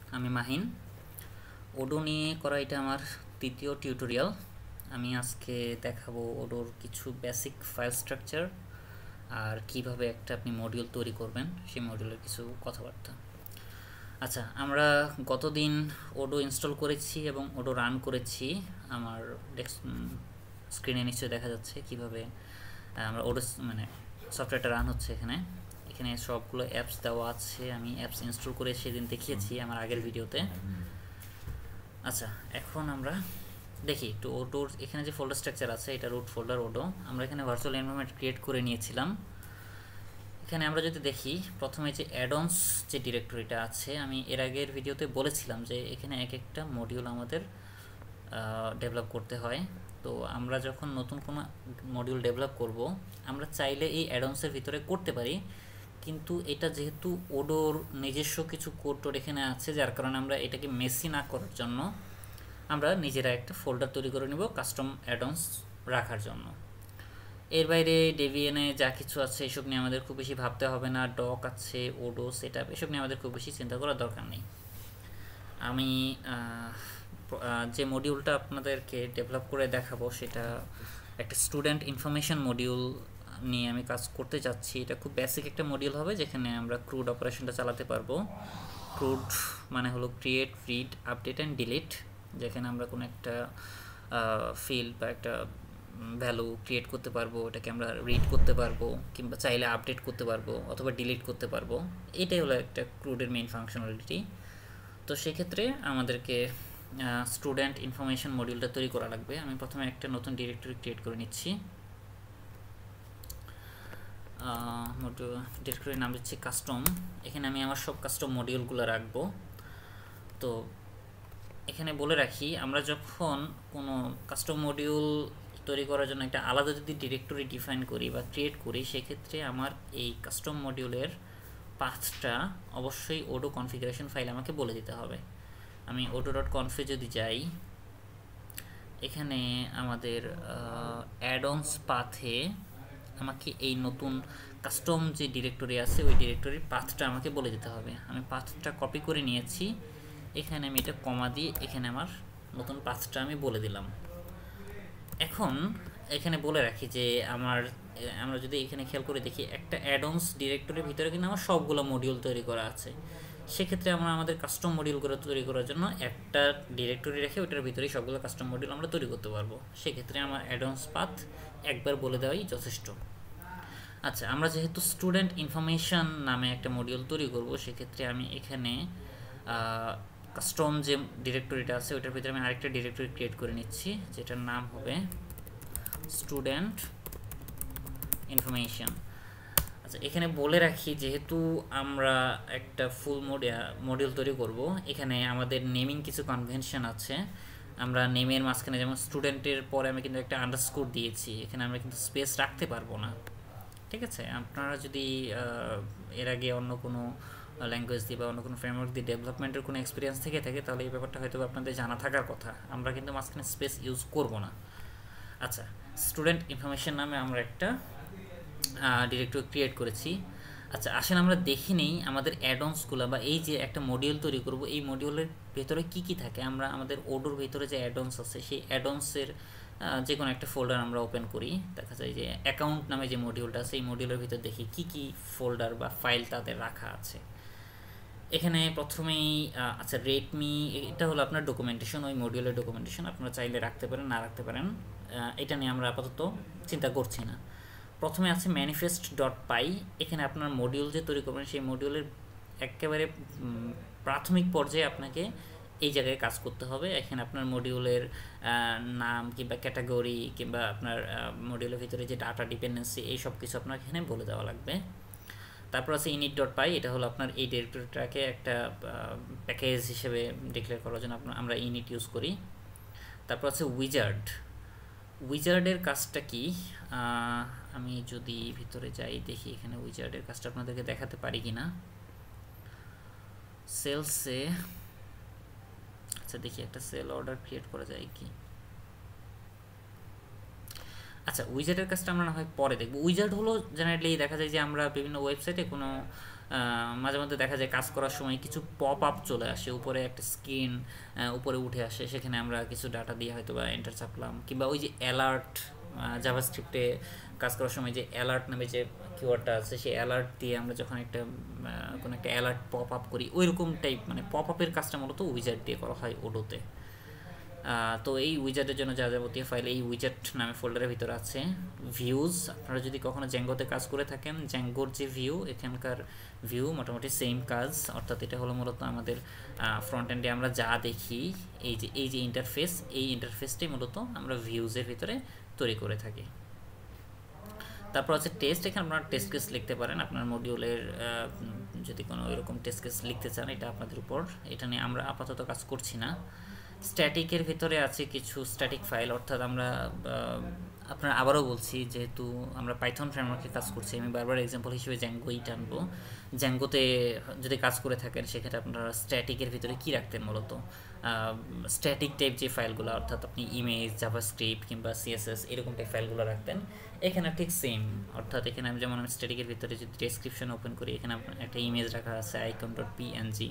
আমি মাহিন। ওডো নিয়ে করা এটা আমার তৃতীয় টিউটোরিয়াল। আমি আজকে দেখাবো ওডোর কিছু বেসিক ফাইল স্ট্রাকচার আর কিভাবে একটা আপনি মডিউল তৈরি করবেন সেই মডিউলের কিছু কথাবার্তা। আচ্ছা, আমরা গতদিন ওডো ইনস্টল করেছি এবং ওডো রান করেছি। আমার স্ক্রিনে নিশ্চয়ই দেখা যাচ্ছে কিভাবে আমরা ওডো সফটওয়্যারটা রান হচ্ছে। এখানে সবগুলো অ্যাপস দেওয়া আছে। আমি অ্যাপস ইনস্টল করে সেদিন দেখিয়েছি আমার আগের ভিডিওতে। আচ্ছা, এখন আমরা দেখি একটু ওডোর এখানে যে ফোল্ডার স্ট্রাকচার আছে, এটা রুট ফোল্ডার ওডো। আমরা এখানে ভার্চুয়াল এনভায়রনমেন্ট ক্রিয়েট করে নিয়েছিলাম। এখানে আমরা যদি দেখি, প্রথমে যে অ্যাডঅনস যে ডিরেক্টরিটা আছে, আমি এর আগের ভিডিওতে বলেছিলাম যে এখানে এক একটা মডিউল আমাদের ডেভেলপ করতে হয়। তো আমরা যখন নতুন কোনো মডিউল ডেভেলপ করব, আমরা চাইলে এই অ্যাডঅনসের ভিতরে করতে পারি, কিন্তু এটা যেহেতু ওডোর নিজস্ব কিছু কোড টোড এখানে আছে, যার কারণে আমরা এটাকে মেসি না করার জন্য আমরা নিজেরা একটা ফোল্ডার তৈরি করে নেব কাস্টম অ্যাডঅনস রাখার জন্য। এর বাইরে ডেভিএনে যা কিছু আছে এসব নিয়ে আমাদের খুব বেশি ভাবতে হবে না। ডক আছে, ওডো সেটআপ, এসব নিয়ে আমাদের খুব বেশি চিন্তা করার দরকার নেই। আমি যে মডিউলটা আপনাদেরকে ডেভেলপ করে দেখাবো সেটা একটা স্টুডেন্ট ইনফরমেশন মডিউল নিয়ে আমি কাজ করতে যাচ্ছি। এটা খুব বেসিক একটা মডিউল হবে, যেখানে আমরা ক্রুড অপারেশনটা চালাতে পারবো। ক্রুড মানে হলো create, read, update and delete, যেখানে আমরা কোনো একটা ফিল্ড বা একটা ভ্যালু ক্রিয়েট করতে পারবো, এটাকে আমরা রিড করতে পারবো, কিংবা চাইলে আপডেট করতে পারবো অথবা ডিলিট করতে পারবো। এটাই হলো একটা ক্রুডের মেইন ফাংশনালিটি। তো সেক্ষেত্রে আমাদেরকে স্টুডেন্ট ইনফরমেশন মডিউলটা তৈরি করা লাগবে। আমি প্রথমে একটা নতুন ডিরেক্টরি ক্রিয়েট করে নিচ্ছি। ডিরেক্টরির নাম দিচ্ছি কাস্টম। এখানে আমি আমার সব কাস্টম মডিউলগুলো রাখবো। তো এখানে বলে রাখি, আমরা যখন কোনো কাস্টম মডিউল তৈরি করার জন্য একটা আলাদা যদি ডিরেক্টরি ডিফাইন করি বা ক্রিয়েট করি, সেক্ষেত্রে আমার এই কাস্টম মডিউলের পাথটা অবশ্যই ওডো কনফিগারেশন ফাইল আমাকে বলে দিতে হবে। আমি odo.conf-এ যদি যাই, এখানে আমাদের অ্যাডঅনস পাথে আমাকে এই নতুন কাস্টম যে ডিরেক্টরি আছে ওই ডিরেক্টরির পাথটা আমাকে বলে দিতে হবে। আমি পাথটা কপি করে নিয়েছি। এখানে আমি এটা কমা দিয়ে এখানে আমার নতুন পাথটা আমি বলে দিলাম। এখন এখানে বলে রাখি যে আমরা যদি এখানে খেয়াল করে দেখি, একটা অ্যাডঅনস ডিরেক্টরির ভিতরে কিন্তু আমার সবগুলো মডিউল তৈরি করা আছে। সেক্ষেত্রে আমরা আমাদের কাস্টম মডিউলগুলো তৈরি করার জন্য একটা ডিরেক্টরি রেখে ওটার ভিতরেই সবগুলো কাস্টম মডিউল আমরা তৈরি করতে পারবো। সেক্ষেত্রে আমার অ্যাডঅনস পাথ একবার বলে দেওয়াই যথেষ্ট। আচ্ছা, আমরা যেহেতু স্টুডেন্ট ইনফরমেশন নামে একটা মডিউল তৈরি করব, সেক্ষেত্রে আমি এখানে কাস্টম যে ডিরেক্টরিটা আছে ওইটার ভিতরে আমি আরেকটা ডিরেক্টরি ক্রিয়েট করে নিচ্ছি, যেটার নাম হবে স্টুডেন্ট ইনফরমেশন। আচ্ছা, এখানে বলে রাখি, যেহেতু আমরা একটা ফুল মডিউল তৈরি করব, এখানে আমাদের নেমিং কিছু কনভেনশন আছে। আমরা নেমের মাঝখানে যেমন স্টুডেন্টের পরে আমি কিন্তু একটা আন্ডারস্কোর দিয়েছি, এখানে আমরা কিন্তু স্পেস রাখতে পারবো না। ঠিক আছে, আপনারা যদি এর আগে অন্য কোনো ল্যাঙ্গুয়েজ দিয়ে বা অন্য কোনো ফ্রেমওয়ার্ক দিয়ে ডেভেলপমেন্টের কোনো এক্সপিরিয়েন্স থেকে থাকে, তাহলে এই ব্যাপারটা হয়তো আপনাদের জানা থাকার কথা। আমরা কিন্তু মাঝখানে স্পেস ইউজ করব না। আচ্ছা, স্টুডেন্ট ইনফরমেশন নামে আমরা একটা ডিরেক্টরি ক্রিয়েট করেছি। আচ্ছা, আসেন আমরা দেখি নেই আমাদের অ্যাডঅনসগুলো বা এই যে একটা মডিউল তৈরি করব, এই মডিউলের ভেতরে কি কি থাকে। আমরা আমাদের ওডোর ভেতরে যে অ্যাডঅনস আছে, সেই অ্যাডঅনসের যে কোনো একটা ফোল্ডার আমরা ওপেন করি। দেখা যায় যে অ্যাকাউন্ট নামে যে মডিউলটা আছে, এই মডিউলের ভিতর দেখি কি কি ফোল্ডার বা ফাইল তাদের রাখা আছে। এখানে প্রথমেই আচ্ছা, রেডমি, এটা হলো আপনার ডকুমেন্টেশন, ওই মডিউলের ডকুমেন্টেশন। আপনারা চাইলে রাখতে পারেন, না রাখতে পারেন, এটা নিয়ে আমরা আপাতত চিন্তা করছি না। প্রথমে আছে manifest.py। এখানে আপনার মডিউল যে তৈরি করবেন সেই মডিউলের একেবারে প্রাথমিক পর্যায়ে আপনাকে এই জায়গায় কাজ করতে হবে। এখানে আপনার মডিউলের নাম কিংবা ক্যাটাগরি কিংবা আপনার মডিউলের ভিতরে যে ডাটা ডিপেন্ডেন্সি, এই সব কিছু আপনার এখানে বলে দেওয়া লাগবে। তারপর আছে init.py। এটা হলো আপনার এই ডিরেক্টরিটাকে একটা প্যাকেজ হিসেবে ডিক্লেয়ার করার জন্য আমরা init ইউজ করি। তারপর আছে উইজার্ডের কাজটা কি, আমি যদি ভিতরে যাই দেখি এখানে উইজার্ডের কাজটা আপনাদেরকে দেখাতে পারি কিনা। সেলসে, আচ্ছা দেখি একটা সেল অর্ডার ক্রিয়েট করা যায় কি। আচ্ছা, উইজার্ডের কাজটা আমরা না হয় পরে দেখব। উইজার্ড হলো জেনারেলি দেখা যায় যে আমরা বিভিন্ন ওয়েবসাইটে কোনো মাঝে মধ্যে দেখা যায় কাজ করার সময় কিছু পপ আপ চলে আসে, উপরে একটা স্ক্রিন উপরে উঠে আসে, সেখানে আমরা কিছু ডাটা দিয়ে হয়তো বা এন্টার চাপলাম, কিংবা ওই যে অ্যালার্ট জাভাস্ক্রিপ্টে কাজ করার সময় যে অ্যালার্ট নামে যে কিওয়ার্ডটা আছে, সেই অ্যালার্ট দিয়ে আমরা যখন একটা কোনো একটা অ্যালার্ট পপ আপ করি, ওইরকম টাইপ মানে পপ আপের কাজটা মূলত উইজার্ড দিয়ে করা হয় ওডোতে। তো এই উইজার্টের জন্য যা যাবতীয় ফাইল এই উইজার্ট নামে ফোল্ডারের ভিতরে আছে। ভিউজ, আপনারা যদি কখনো জ্যাঙ্গোতে কাজ করে থাকেন, জ্যাঙ্গোর যে ভিউ, এখানকার ভিউ মোটামুটি সেম কাজ, অর্থাৎ এটা হলো মূলত আমাদের ফ্রন্ট এন্ডে আমরা যা দেখি, এই যে ইন্টারফেস, এই ইন্টারফেসটাই মূলত আমরা ভিউজের ভিতরে তৈরি করে থাকি। তারপর আছে টেস্ট, এখানে আপনারা টেস্ট কেস লিখতে পারেন আপনার মডিউলের, যদি কোনো এরকম টেস্ট কেস লিখতে চান, এটা আপনাদের উপর, এটা নিয়ে আমরা আপাতত কাজ করছি না। স্ট্যাটিকের ভিতরে আছে কিছু স্ট্যাটিক ফাইল, অর্থাৎ আমরা আপনার আবারও বলছি, যেহেতু আমরা পাইথন ফ্রেমওয়ার্কে কাজ করছি, আমি বারবার এক্সাম্পল হিসেবে জ্যাঙ্গোই টানবো। জ্যাঙ্গোতে যদি কাজ করে থাকেন, সেক্ষেত্রে আপনারা স্ট্যাটিকের ভিতরে কী রাখতেন মূলত, স্ট্যাটিক টাইপ যে ফাইলগুলো, অর্থাৎ আপনি ইমেজ, জাভাস্ক্রিপ্ট কিংবা সিএসএস এরকম টাইপ ফাইলগুলো রাখতেন। এখানে ঠিক সেম, অর্থাৎ এখানে আমি যেমন স্ট্যাটিকের ভিতরে যদি ডেসক্রিপশন ওপেন করি, এখানে একটা ইমেজ রাখা আছে icon.png।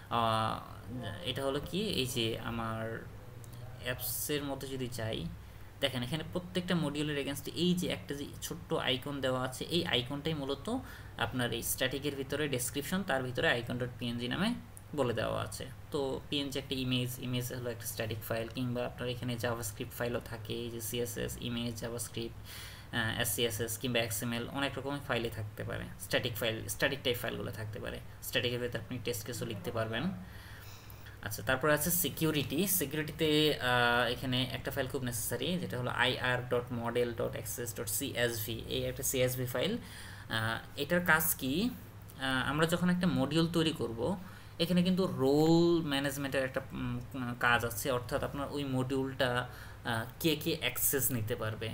এটা হলো কি, এই যে আমার অ্যাপসের মধ্যে যদি যাই, দেখেন এখানে প্রত্যেকটা মডিউলের এগেনস্টে এই যে একটা যে ছোট্ট আইকন দেওয়া আছে, এই আইকনটাই মূলত আপনার এই স্ট্যাটিকের ভিতরে ডেসক্রিপশন, তার ভিতরে icon.png নামে বলে দেওয়া আছে। তো পিএনজি একটা ইমেজ হলো একটা স্ট্যাটিক ফাইল, কিংবা আপনার এখানে জাভাস্ক্রিপ্ট ফাইলও থাকে, এই যে সিএসএস, ইমেজ, জাভাস্ক্রিপ্ট, এসসিএসএস কিংবা এক্সএমএল, অনেক রকমের ফাইলই থাকতে পারে, স্ট্যাটিক টাইপ ফাইলগুলো থাকতে পারে। স্ট্যাটিকের ভিতরে আপনি টেস্ট কেসও লিখতে পারবেন। আচ্ছা, তারপর আছে সিকিউরিটিতে এখানে একটা ফাইল খুব নেসেসারি, যেটা হলো ir.model.access.csv, এই একটা সিএসভি ফাইল। এটার কাজ কি, আমরা যখন একটা মডিউল তৈরি করব, এখানে কিন্তু রোল ম্যানেজমেন্টের একটা কাজ আছে, অর্থাৎ আপনার ওই মডিউলটা কে কে অ্যাক্সেস নিতে পারবে।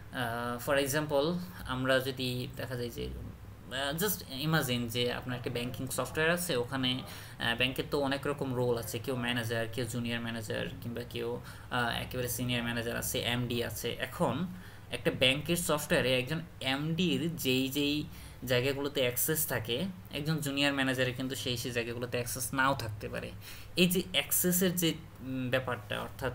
ফর এক্সাম্পল, আমরা যদি দেখা যায় যে জাস্ট ইমাজিন যে আপনার একটা ব্যাংকিং সফটওয়্যার আছে, ওখানে ব্যাংকের তো অনেক রকম রোল আছে, কেউ ম্যানেজার, কেউ জুনিয়র ম্যানেজার, কিংবা কেউ একেবারে সিনিয়র ম্যানেজার আছে, এমডি আছে। এখন একটা ব্যাংকের সফটওয়্যারে একজন এমডির যেই জায়গাগুলোতে অ্যাক্সেস থাকে, একজন জুনিয়র ম্যানেজারের কিন্তু সেই জায়গাগুলোতে অ্যাক্সেস নাও থাকতে পারে। এই যে অ্যাক্সেসের যে ব্যাপারটা, অর্থাৎ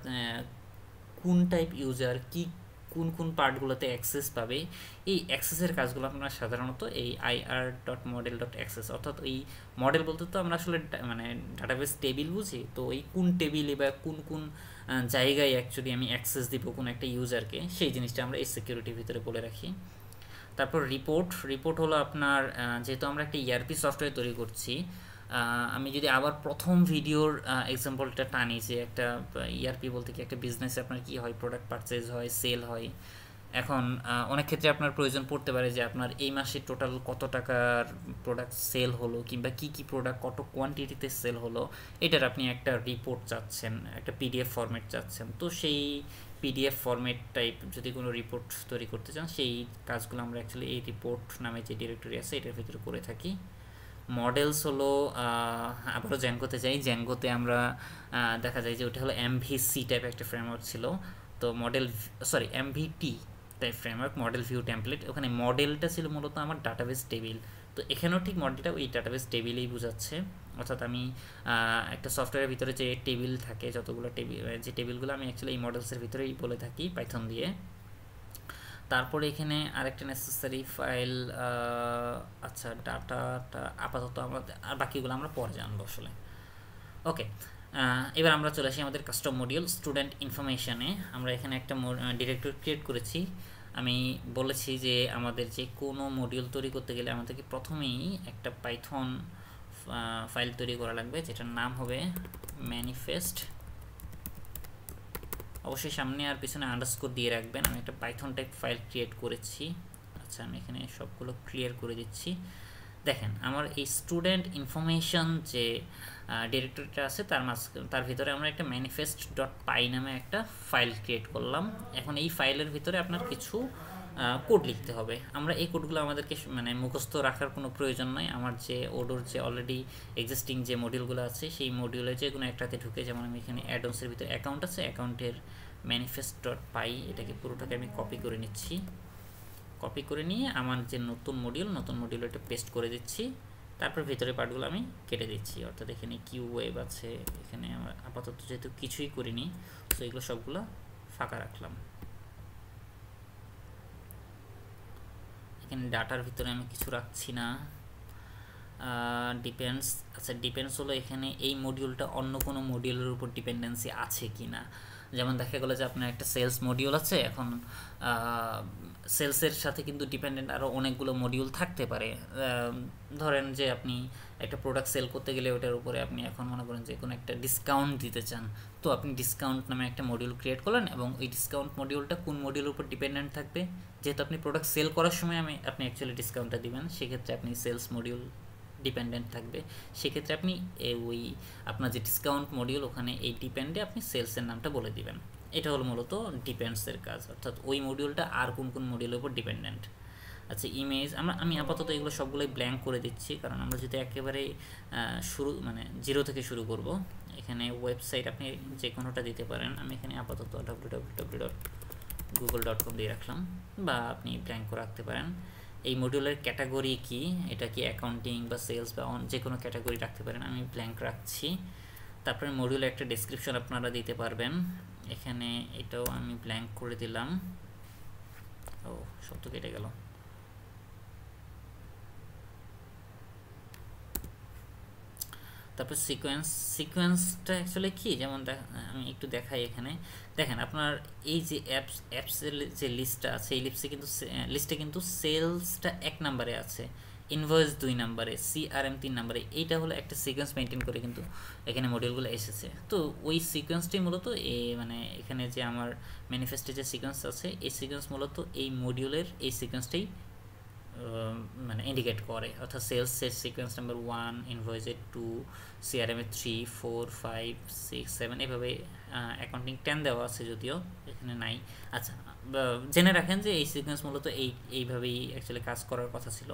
কোন টাইপ ইউজার কোন পার্টগুলোতে অ্যাক্সেস পাবে, এই অ্যাক্সেসের কাজগুলো আমরা সাধারণত এই ir.model.access, অর্থাৎ এই মডেল বলতে তো আমরা আসলে মানে ডাটাবেস টেবিল বুঝি, তো এই কোন টেবিলে বা কোন জায়গায় অ্যাকচুয়ালি আমি অ্যাক্সেস দিব কোনো একটা ইউজারকে, সেই জিনিসটা আমরা এই সিকিউরিটির ভিতরে বলে রাখি। তারপর রিপোর্ট হলো আপনার, যেহেতু আমরা একটা ইআরপি সফটওয়্যার তৈরি করছি, আমি যদি আবার প্রথম ভিডিওর এক্সাম্পলটা টানি, যে একটা ইআরপি বলতে কি, একটা বিজনেসে আপনার কি হয়, প্রোডাক্ট পারচেজ হয়, সেল হয়। এখন অনেক ক্ষেত্রে আপনার প্রয়োজন পড়তে পারে যে আপনার এই মাসে টোটাল কত টাকার প্রোডাক্ট সেল হলো, কিংবা কি প্রোডাক্ট কত কোয়ান্টিটিতে সেল হলো, এটার আপনি একটা রিপোর্ট চাচ্ছেন, একটা পিডিএফ ফরম্যাট চাচ্ছেন। তো সেই পিডিএফ ফরম্যাট টাইপ যদি কোনো রিপোর্ট তৈরি করতে চান, সেই কাজগুলো আমরা অ্যাকচুয়ালি এই রিপোর্ট নামে যে ডিরেক্টরি আছে এটার ভিতরে করে থাকি। মডেলস হলো, আবারও জ্যাঙ্গোতে যাই, জ্যাঙ্গোতে আমরা দেখা যায় যে ওটা হলো এমভিসি টাইপ একটা ফ্রেমওয়ার্ক ছিল। তো MVT type framework, model view template. ওখানে মডেলটা ছিল মূলত আমার ডাটাবেস টেবিল। তো এখানেও ঠিক মডেলটা ওই ডাটাবেস টেবিলেই বোঝাচ্ছে, অর্থাৎ আমি একটা সফটওয়্যারের ভিতরে যে টেবিল থাকে, যতগুলো যে টেবিলগুলো আমি অ্যাকচুয়ালি এই মডেলসের ভিতরেই বলে থাকি পাইথন দিয়ে। তারপরে এখানে আরেকটা নেসেসারি ফাইল, আচ্ছা ডাটাটা আপাতত আমাদের, আর বাকিগুলো আমরা পরে জানবো আসলে। ওকে, এবার আমরা চলে আসি আমাদের কাস্টম মডিউল স্টুডেন্ট ইনফরমেশনে। আমরা এখানে একটা ডিরেক্টরি ক্রিয়েট করেছি। আমি বলেছি যে আমাদের যে কোনো মডিউল তৈরি করতে গেলে আমাদেরকে প্রথমেই একটা পাইথন ফাইল তৈরি করা লাগবে, যেটার নাম হবে ম্যানিফেস্ট। অবশ্যই সামনে আর পিছনে আন্ডারস্কোর দিয়ে রাখবেন। আমি একটা পাইথন টাইপ ফাইল ক্রিয়েট করেছি। আচ্ছা, আমি এখানে সবগুলো ক্লিয়ার করে দিচ্ছি। দেখেন, আমার এই স্টুডেন্ট ইনফরমেশন যে ডিরেক্টরিটা আছে, তার ভিতরে আমরা একটা manifest.py নামে একটা ফাইল ক্রিয়েট করলাম। এখন এই ফাইলের ভিতরে আপনার কিছু কোড লিখতে হবে। আমরা এই কোডগুলো আমাদেরকে মানে মুখস্থ রাখার কোনো প্রয়োজন নয়। আমার যে ওডোর যে অলরেডি এক্সিস্টিং যে মডিউলগুলো আছে, সেই মডিউলে যে কোনো একটাতে ঢুকে, যেমন আমি এখানে অ্যাডন্সের ভিতরে অ্যাকাউন্ট আছে, অ্যাকাউন্টের manifest.py এটাকে পুরোটাকে আমি কপি করে নিচ্ছি। কপি করে নিয়ে আমার যে নতুন মডিউল এটা পেস্ট করে দিচ্ছি। তারপর ভিতরে পার্টগুলো আমি কেটে দিচ্ছি, অর্থাৎ এখানে কিউ ওয়েব আছে, এখানে আমরা আপাতত যেহেতু কিছুই করিনি তো এগুলো সবগুলো ফাঁকা রাখলাম। এখানে ডাটার ভিতরে আমি কিছু রাখছি না। ডিপেন্ডস, আচ্ছা ডিপেন্ডস হলো এখানে এই মডিউলটা অন্য কোনো মডিউলের উপর ডিপেন্ডেন্সি আছে কি না। যেমন দেখা গেলো যে আপনার একটা সেলস মডিউল আছে, এখন সেলসের সাথে কিন্তু ডিপেন্ডেন্ট আরও অনেকগুলো মডিউল থাকতে পারে। ধরেন যে আপনি একটা প্রোডাক্ট সেল করতে গেলে ওটার উপরে আপনি এখন মনে করেন যে কোনো একটা ডিসকাউন্ট দিতে চান, তো আপনি ডিসকাউন্ট নামে একটা মডিউল ক্রিয়েট করলেন এবং ওই ডিসকাউন্ট মডিউলটা কোন মডিউলের উপর ডিপেন্ডেন্ট থাকবে, যেহেতু আপনি প্রোডাক্ট সেল করার সময় আপনি অ্যাকচুয়ালি ডিসকাউন্টটা দিবেন, সেক্ষেত্রে আপনি সেলস মডিউল ডিপেন্ডেন্ট থাকবে, সেক্ষেত্রে আপনি ওই আপনার যে ডিসকাউন্ট মডিউল ওখানে এই ডিপেন্ডে আপনি সেলসের নামটা বলে দিবেন। এটা হলো মূলত ডিপেন্ডসের কাজ, অর্থাৎ ওই মডিউলটা আর কোন কোন মডিউলের উপর ডিপেন্ডেন্ট। আচ্ছা ইমেজ, আমি আপাতত এগুলো সবগুলোই ব্ল্যাঙ্ক করে দিচ্ছি, কারণ আমরা যদি একেবারে শুরু মানে জিরো থেকে শুরু করব। এখানে ওয়েবসাইট আপনি যে কোনোটা দিতে পারেন, আমি এখানে আপাতত www.google.com দিয়ে রাখলাম, বা আপনি ব্ল্যাঙ্ক করে রাখতে পারেন। এই মডিউলের ক্যাটাগরি কি, এটা কি অ্যাকাউন্টিং বা সেলস বা যে কোনো ক্যাটাগরি রাখতে পারেন, আমি ব্ল্যাঙ্ক রাখছি। তারপরে মডিউলের একটা ডেসক্রিপশন আপনারা দিতে পারবেন, এখানে এটাও আমি ব্ল্যাঙ্ক করে দিলাম। ও শব্দ কেটে গেল। তারপর সিকোয়েন্সটা অ্যাকচুয়ালি কি, যেমন আমি একটু দেখাই। এখানে দেখেন আপনার এই যে অ্যাপসের যে লিস্টটা আছে, এই লিস্টে কিন্তু সেলসটা 1 নম্বরে আছে, ইনভয়েস 2 নম্বরে, সিআরএম 3 নম্বরে। এইটা হলো একটা সিকোয়েন্স মেনটেন করে কিন্তু এখানে মডিউলগুলো এসেছে। তো ওই সিকোয়েন্সটাই মূলত মানে এখানে যে আমার ম্যানিফেস্টে যে সিকোয়েন্স আছে, এই সিকোয়েন্স মূলত এই মডিউলের এই সিকোয়েন্সটাই মানে ইন্ডিকেট করে, অর্থাৎ সেলসের সিকোয়েন্স নাম্বার 1, ইনভয়েসের 2, সিআরএমের 3, 4, 5, 6, 7, এভাবে অ্যাকাউন্টিং 10 দেওয়া আছে, যদিও এখানে নাই। আচ্ছা জেনে রাখেন যে এই সিকোয়েন্স মূলত এইভাবেই অ্যাকচুয়ালি কাজ করার কথা ছিল।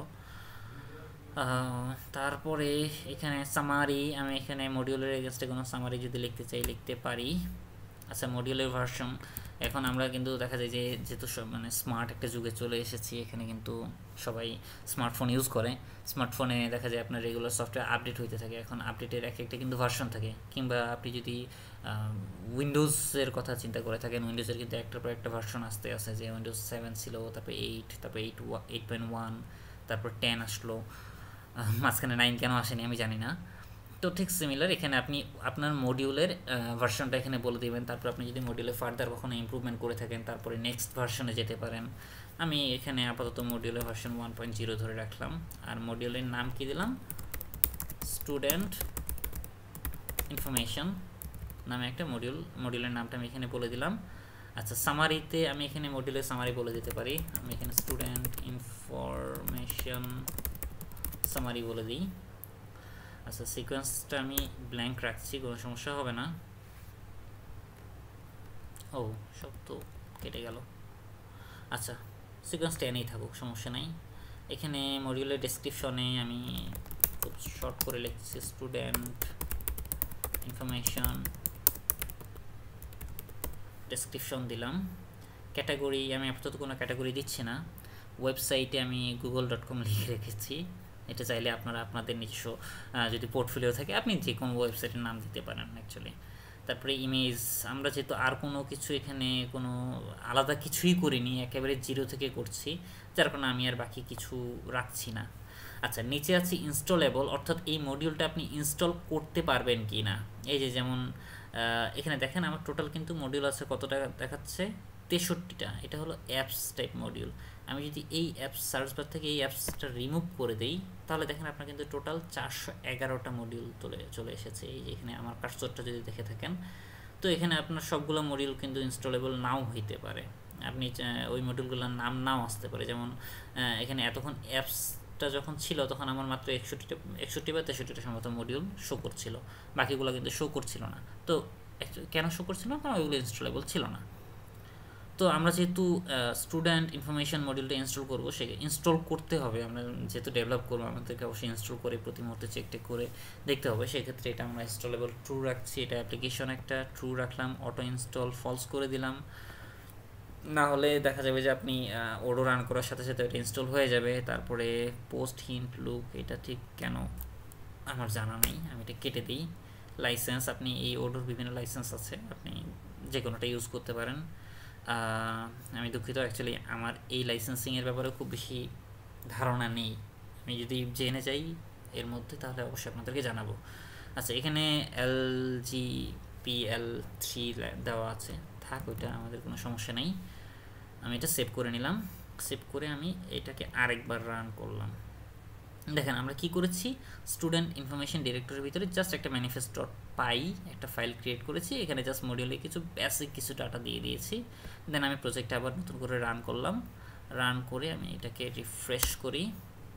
তারপরে এখানে সামারি, আমি এখানে মডিউলের এগেনস্টে কোনো সামারি যদি লিখতে চাই লিখতে পারি। আচ্ছা মডিউলের ভার্সন, এখন আমরা কিন্তু দেখা যায় যে যেহেতু সব মানে স্মার্ট একটা যুগে চলে এসেছি, এখানে কিন্তু সবাই স্মার্টফোন ইউজ করে। স্মার্টফোনে দেখা যায় আপনার রেগুলার সফটওয়্যার আপডেট হইতে থাকে, এখন আপডেটের একটা কিন্তু ভার্সন থাকে। কিংবা আপনি যদি উইন্ডোজের কথা চিন্তা করে থাকেন, উইন্ডোজের কিন্তু একটার পর একটা ভার্সন আসতে আছে, যে উইন্ডোজ 7 ছিল, তারপর 8, তারপর 8.1, তারপর 10 আসলো, মাঝখানে 9 কেন আসেনি আমি জানি না। তো ঠিক সিমিলার এখানে আপনি আপনার মডিউলের ভার্সনটা এখানে বলে দেবেন, তারপর আপনি যদি মডিউলে ফার্দার কখনো ইমপ্রুভমেন্ট করে থাকেন তারপরে নেক্সট ভার্সনে যেতে পারেন। আমি এখানে আপাতত মডিউলের ভার্সন 1.0 ধরে রাখলাম, আর মডিউলের নাম কি দিলাম, স্টুডেন্ট ইনফরমেশন নামে একটা মডিউলের নামটা আমি এখানে বলে দিলাম। আচ্ছা সামারিতে আমি এখানে মডিউলের সামারি বলে দিতে পারি, আমি এখানে স্টুডেন্ট ইনফরমেশন সামারি বলে দিই। আচ্ছা সিকোয়েন্সটা আমি ব্ল্যাঙ্ক রাখছি, কোনো সমস্যা হবে না। ও সব তো কেটে গেল। আচ্ছা সিকোয়েন্সটা এনেই থাকুক, সমস্যা নাই। এখানে মডিউলের ডেসক্রিপশনে আমি খুব শর্ট করে লিখছি স্টুডেন্ট ইনফরমেশন ডেসক্রিপশন দিলাম। ক্যাটাগরি আমি আপাতত কোনো ক্যাটাগরি দিচ্ছি না। ওয়েবসাইটে আমি google.com লিখে রেখেছি, এটা চাইলে আপনারা আপনাদের নিজস্ব যদি পোর্টফোলিও থাকে আপনি যে কোনো ওয়েবসাইটের নাম দিতে পারেন অ্যাকচুয়ালি। তারপরে ইমেজ, আমরা যেহেতু আর কোনো কিছু এখানে কোনো আলাদা কিছুই করিনি, একেবারে জিরো থেকে করছি, যার কারণে আমি আর বাকি কিছু রাখছি না। আচ্ছা নিচে আছে ইনস্টলেবল, অর্থাৎ এই মডিউলটা আপনি ইনস্টল করতে পারবেন কি না। এই যে যেমন এখানে দেখেন আমার টোটাল কিন্তু মডিউল আছে কতটা দেখাচ্ছে, 63টা। এটা হলো অ্যাপস টাইপ মডিউল। আমি যদি এই অ্যাপস সার্চ বার থেকে এই অ্যাপসটা রিমুভ করে দেই, তাহলে দেখেন আপনার কিন্তু টোটাল 411টা মডিউল চলে এসেছে। এই যে এখানে আমার কার্সরটা যদি দেখে থাকেন, তো এখানে আপনার সবগুলো মডিউল কিন্তু ইনস্টলেবল নাও হইতে পারে, আপনি ওই মডিউলগুলোর নাম নাও আসতে পারে। যেমন এখানে এতক্ষণ অ্যাপসটা যখন ছিল তখন আমার মাত্র 61 বা 63টা সম্ভবত মডিউল শো করছিল, বাকিগুলো কিন্তু শো করছিল না। তো কেন শো করছিল না, কারণ ওইগুলো ইনস্টলেবল ছিল না। তো আমরা যেহেতু স্টুডেন্ট ইনফরমেশন মডিউলটা ইনস্টল করবো, সে ইনস্টল করতে হবে, আমরা যেহেতু ডেভেলপ করবো আমাদেরকে অবশ্যই ইনস্টল করে প্রতি মুহূর্তে চেক করে দেখতে হবে। সেক্ষেত্রে এটা আমরা ইনস্টলেবল ট্রু রাখছি, এটা অ্যাপ্লিকেশন একটা ট্রু রাখলাম, অটো ইনস্টল ফলস করে দিলাম। না হলে দেখা যাবে যে আপনি ওডো রান করার সাথে সাথে এটা ইনস্টল হয়ে যাবে। তারপরে পোস্ট হিন্ট লুক, এটা ঠিক কেন আমার জানা নেই, আমি এটা কেটে দিই। লাইসেন্স, আপনি এই ওডোর বিভিন্ন লাইসেন্স আছে, আপনি যে কোনোটা ইউজ করতে পারেন। আমি দুঃখিত, অ্যাকচুয়ালি আমার এই লাইসেন্সিংয়ের ব্যাপারে খুব বেশি ধারণা নেই। আমি যদি জেনে যাই এর মধ্যে তাহলে অবশ্যই আপনাদেরকে জানাবো। আচ্ছা, এখানে LGPL3 দেওয়া আছে, থাক, ওইটা আমাদের কোনো সমস্যা নেই। আমি এটা সেভ করে নিলাম। সেভ করে আমি এটাকে আরেকবার রান করলাম। দেখেন আমরা কি করেছি, স্টুডেন্ট ইনফরমেশন ডিরেক্টরির ভিতরে জাস্ট একটা ম্যানিফেস্ট ডট পাই একটা ফাইল ক্রিয়েট করেছি। এখানে জাস্ট মডিউলে কিছু বেসিক কিছু ডাটা দিয়ে দিয়েছি। দেন আমি প্রজেক্টটা আবার নতুন করে রান করলাম। রান করে আমি এটাকে রিফ্রেশ করি।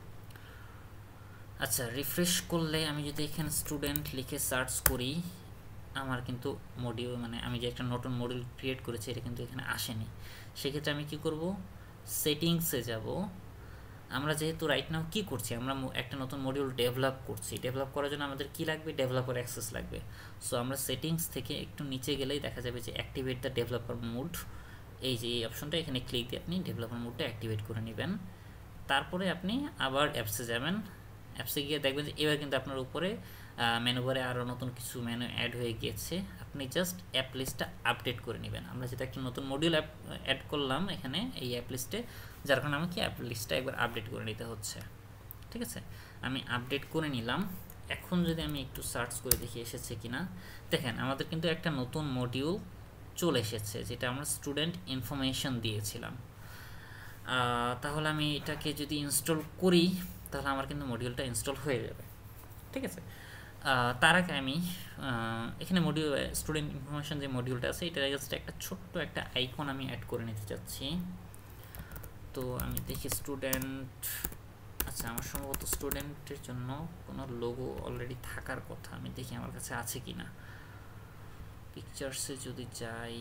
আচ্ছা, রিফ্রেশ করলে আমি যদি এখানে স্টুডেন্ট লিখে সার্চ করি, আমার কিন্তু মডিউল, মানে আমি যে একটা নতুন মডিউল ক্রিয়েট করেছি এটা কিন্তু এখানে আসেনি। সেক্ষেত্রে আমি কি করব, সেটিংসে যাব। আমরা যেহেতু রাইট নাও কি করছি, আমরা একটা নতুন মডিউল ডেভেলপ করছি, ডেভেলপ করার জন্য আমাদের কি লাগবে, ডেভেলপার অ্যাক্সেস লাগবে। সো আমরা সেটিংস থেকে একটু নিচে গেলেই দেখা যাবে যে অ্যাক্টিভেট দ্য ডেভেলপার মোড, এই যে এই অপশনটা, এখানে ক্লিক দিয়ে আপনি ডেভেলপার মোডটা অ্যাক্টিভেট করে নেবেন। তারপরে আপনি আবার অ্যাপসে যাবেন। অ্যাপসে গিয়ে দেখবেন যে এবার কিন্তু আপনার উপরে মেনু বারে আরও নতুন কিছু মেনু অ্যাড হয়ে গিয়েছে। আপনি জাস্ট অ্যাপ লিস্টটা আপডেট করে নেবেন। আমরা যেটা একটা নতুন মডিউল অ্যাড করলাম এখানে এই অ্যাপ লিস্টে, যার কারণে আমাকে অ্যাপ লিস্টটা একবার আপডেট করে নিতে হচ্ছে। ঠিক আছে, আমি আপডেট করে নিলাম। এখন যদি আমি একটু সার্চ করে দেখি এসেছে কিনা, দেখেন আমাদের কিন্তু একটা নতুন মডিউল চলে এসেছে, যেটা আমরা স্টুডেন্ট ইনফরমেশন দিয়েছিলাম। তাহলে আমি এটাকে যদি ইনস্টল করি তাহলে আমার কিন্তু মডিউলটা ইনস্টল হয়ে যাবে। ঠিক আছে, তার আগে আমি এখানে মডিউল স্টুডেন্ট ইনফরমেশন যে মডিউলটা আছে এটা জাস্ট একটা ছোট্ট একটা আইকন আমি অ্যাড করে নিতে চাচ্ছি। তো আমি দেখি স্টুডেন্ট, আচ্ছা আমার সম্ভবত স্টুডেন্টের জন্য কোনো লোগো অলরেডি থাকার কথা, আমি দেখি আমার কাছে আছে কি না। পিকচার্সে যদি যাই,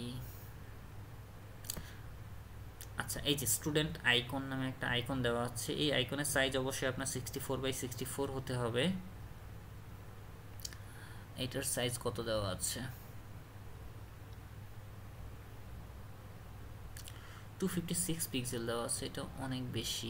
আচ্ছা এই যে স্টুডেন্ট আইকন নামে একটা আইকন দেওয়া আছে, এই আইকনের সাইজ অবশ্যই আপনার 64x64 হতে হবে। এইটার সাইজ কত দেওয়া আছে, 256 পিক্সেল দেওয়া আছে, এটা অনেক বেশি।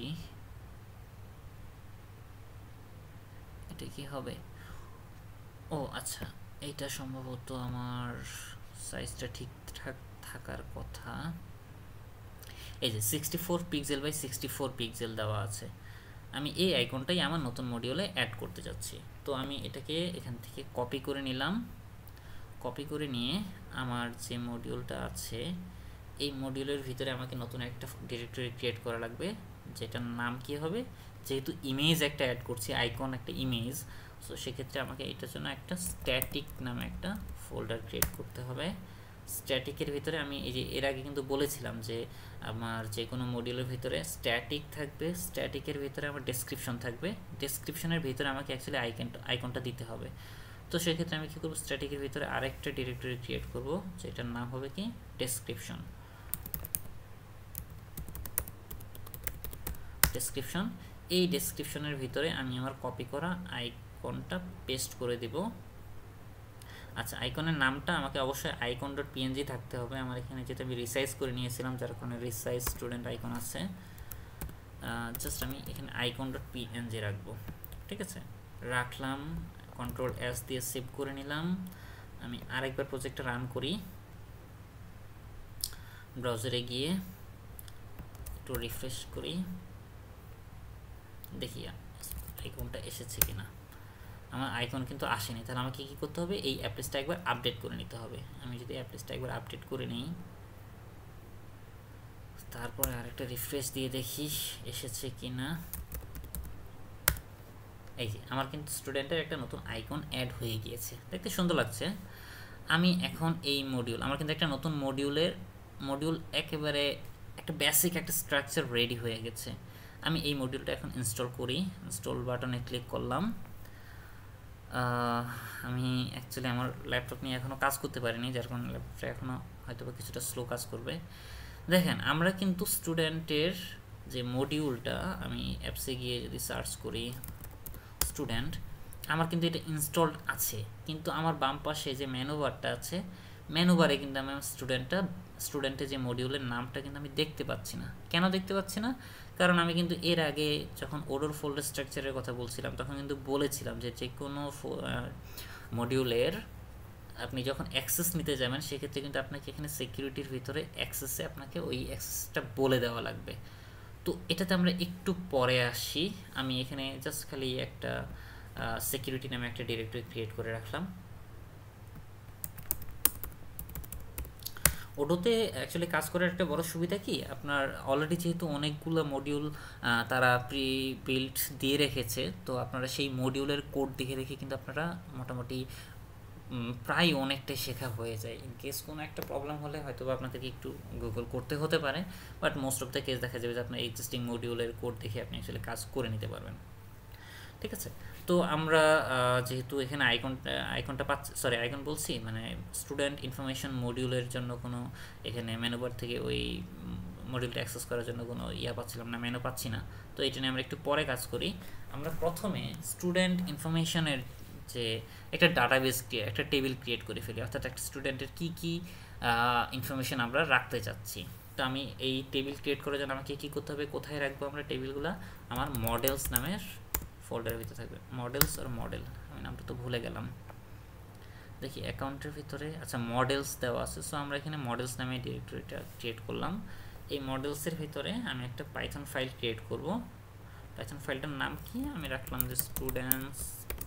এটা কি হবে, ও আচ্ছা, এইটা সম্ভবত আমার সাইজটা ঠিকঠাক থাকার কথা। এই যে 64 পিক্সেল বাই 64 পিক্সেল দেওয়া আছে। আমি এই আইকনটাই আমার নতুন মডিউলে অ্যাড করতে যাচ্ছি। তো আমি এটাকে এখান থেকে কপি করে নিলাম। কপি করে নিয়ে আমার যে মডিউলটা আছে এই মডিউলের ভিতরে আমাকে নতুন একটা ডিরেক্টরি ক্রিয়েট করা লাগবে, যেটার নাম কি হবে, যেহেতু ইমেজ একটা অ্যাড করছি, আইকন একটা ইমেজ, সো সেক্ষেত্রে আমাকে এটার জন্য একটা স্ট্যাটিক নামে একটা ফোল্ডার ক্রিয়েট করতে হবে। স্ট্যাটিকের ভিতরে আমি এই যে এর আগে কিন্তু বলেছিলাম যে আমার যে কোনো মডিউলের ভিতরে স্ট্যাটিক থাকবে, স্ট্যাটিকের ভিতরে আমার ডেসক্রিপশন থাকবে, ডেসক্রিপশনের ভিতরে আমাকে অ্যাকচুয়ালি আইকনটা দিতে হবে। তো সেক্ষেত্রে আমি কী করবো, স্ট্যাটিকের ভিতরে আরেকটা ডিরেক্টরি ক্রিয়েট করব, যেটার নাম হবে কি ডেসক্রিপশন। ডেসক্রিপশন, এই ডেসক্রিপশনের ভিতরে আমি আমার কপি করা আইকনটা পেস্ট করে দিব। আচ্ছা, আইকনের নামটা আমাকে অবশ্যই আইকন ডট পিএনজি থাকতে হবে। আমার এখানে যেটা আমি রিসাইজ করে নিয়েছিলাম, যার কারণে রিসাইজ স্টুডেন্ট আইকন আছে। জাস্ট আমি এখানে আইকন ডট পিএনজি রাখবো। ঠিক আছে, রাখলাম, কন্ট্রোল এস দিয়ে সেভ করে নিলাম। আমি আরেকবার প্রজেক্টটা রান করি, ব্রাউজারে গিয়ে একটু রিফ্রেশ করি, দেখি আইকনটা এসেছে কিনা। আমার আইকন কিন্তু আসেনি, তাহলে আমাকে কী করতে হবে, এই অ্যাপ্লিসটা একবার আপডেট করে নিতে হবে। আমি যদি অ্যাপ্লিসটা একবার আপডেট করে নিই, তারপরে আরেকটা রিফ্রেশ দিয়ে দেখি এসেছে কিনা। এই যে আমার কিন্তু স্টুডেন্টের একটা নতুন আইকন অ্যাড হয়ে গিয়েছে, দেখতে সুন্দর লাগছে। আমি এখন এই মডিউল, আমার কিন্তু একটা নতুন মডিউল একেবারে একটা বেসিক একটা স্ট্রাকচার রেডি হয়ে গেছে। আমি এই মডিউলটা এখন ইনস্টল করি, ইনস্টল বাটনে ক্লিক করলাম। আমি অ্যাকচুয়ালি আমার ল্যাপটপ নিয়ে এখনও কাজ করতে পারিনি, যার কারণে ল্যাপটপটা এখনও হয়তো বা কিছুটা স্লো কাজ করবে। দেখেন আমরা কিন্তু স্টুডেন্টের যে মডিউলটা, আমি অ্যাপসে গিয়ে যদি সার্চ করি স্টুডেন্ট, আমার কিন্তু এটা ইনস্টলড আছে, কিন্তু আমার বাম পাশে যে মেনু বারটা আছে মেনু বারে কিন্তু আমি স্টুডেন্টের যে মডিউলের নামটা কিন্তু আমি দেখতে পাচ্ছি না। কেন দেখতে পাচ্ছি না? কারণ আমি কিন্তু এর আগে যখন ওডোর ফোল্ডার স্ট্রাকচারের কথা বলছিলাম তখন কিন্তু বলেছিলাম যে যে কোনো মডিউলের আপনি যখন অ্যাক্সেস নিতে যাবেন সেক্ষেত্রে কিন্তু আপনাকে এখানে সিকিউরিটির ভিতরে অ্যাক্সেসে আপনাকে ওই অ্যাক্সেসটা বলে দেওয়া লাগবে। তো এটাতে আমরা একটু পরে আসি। আমি এখানে জাস্ট খালি একটা সিকিউরিটি নামে একটা ডিরেক্টরি ক্রিয়েট করে রাখলাম। ওডোতে অ্যাকচুয়ালি কাজ করার একটা বড় সুবিধা কি, আপনার অলরেডি যেহেতু অনেকগুলো মডিউল তারা প্রি বিল্ড দিয়ে রেখেছে, তো আপনারা সেই মডিউলের কোড দেখে দেখে কিন্তু আপনারা মোটামুটি প্রায় অনেকটাই শেখা হয়ে যায়। ইন কেস কোনো একটা প্রবলেম হলে হয়তো বা আপনাদেরকে একটু গুগল করতে হতে পারে, but most of the case দেখা যাবে যে আপনার এক্সিস্টিং মডিউলের কোড দেখে আপনি অ্যাকচুয়ালি কাজ করে নিতে পারবেন। ঠিক আছে, তো আমরা যেহেতু এখানে আইকনটা পাচ্ছি, সরি আইকন বলছি, মানে স্টুডেন্ট ইনফরমেশন মডিউলের জন্য কোনো এখানে মেনুবার থেকে ওই মডিউলটা অ্যাক্সেস করার জন্য কোনো পাচ্ছিলাম না, মেনু পাচ্ছি না। তো এটা নিয়ে আমরা একটু পরে কাজ করি। আমরা প্রথমে স্টুডেন্ট ইনফরমেশনের যে একটা ডাটাবেস একটা টেবিল ক্রিয়েট করে ফেলি, অর্থাৎ একটা স্টুডেন্টের কী কী ইনফরমেশন আমরা রাখতে চাচ্ছি। তো আমি এই টেবিল ক্রিয়েট করার জন্য আমাকে কী করতে হবে, কোথায় রাখবো আমরা টেবিলগুলো? আমার মডেলস নামের ফোল্ডারের ভিতরে থাকবে। মডেলস আর মডেল, আমি নামটা তো ভুলে গেলাম, দেখি অ্যাকাউন্টের ভিতরে, আচ্ছা মডেলস দেওয়া আছে। সো আমরা এখানে মডেলস নামে ডিরেক্টরিটা ক্রিয়েট করলাম। এই মডেলসের ভিতরে আমি একটা পাইথন ফাইল ক্রিয়েট করব। পাইথন ফাইলটার নাম কি আমি রাখলাম যে স্টুডেন্টস